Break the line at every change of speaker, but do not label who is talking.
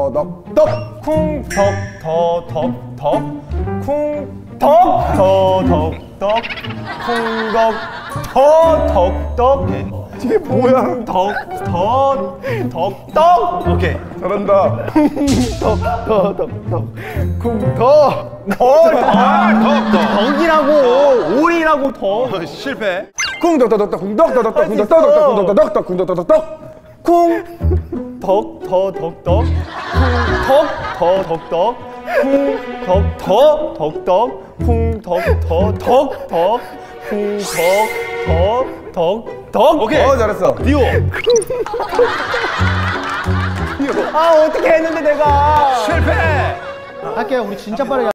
쿵덕더덕덕
쿵덕더덕덕 쿵덕더덕덕 쿵덕더덕덕
이게 뭐야?
쿵덕더덕덕 오케이
잘한다.
덕이라고 오리라고 덕
실패.
쿵덕더덕덕 쿵덕더덕덕 쿵덕더덕덕 쿵덕더덕덕
쿵덕더덕덕 쿵덕더덕덕 쿵덕더덕덕 쿵덕더덕덕 쿵덕더덕덕
오케이.
잘했어.
디오.
아 어떻게 했는데 내가
실패.
할게요. 우리 진짜 빠르게.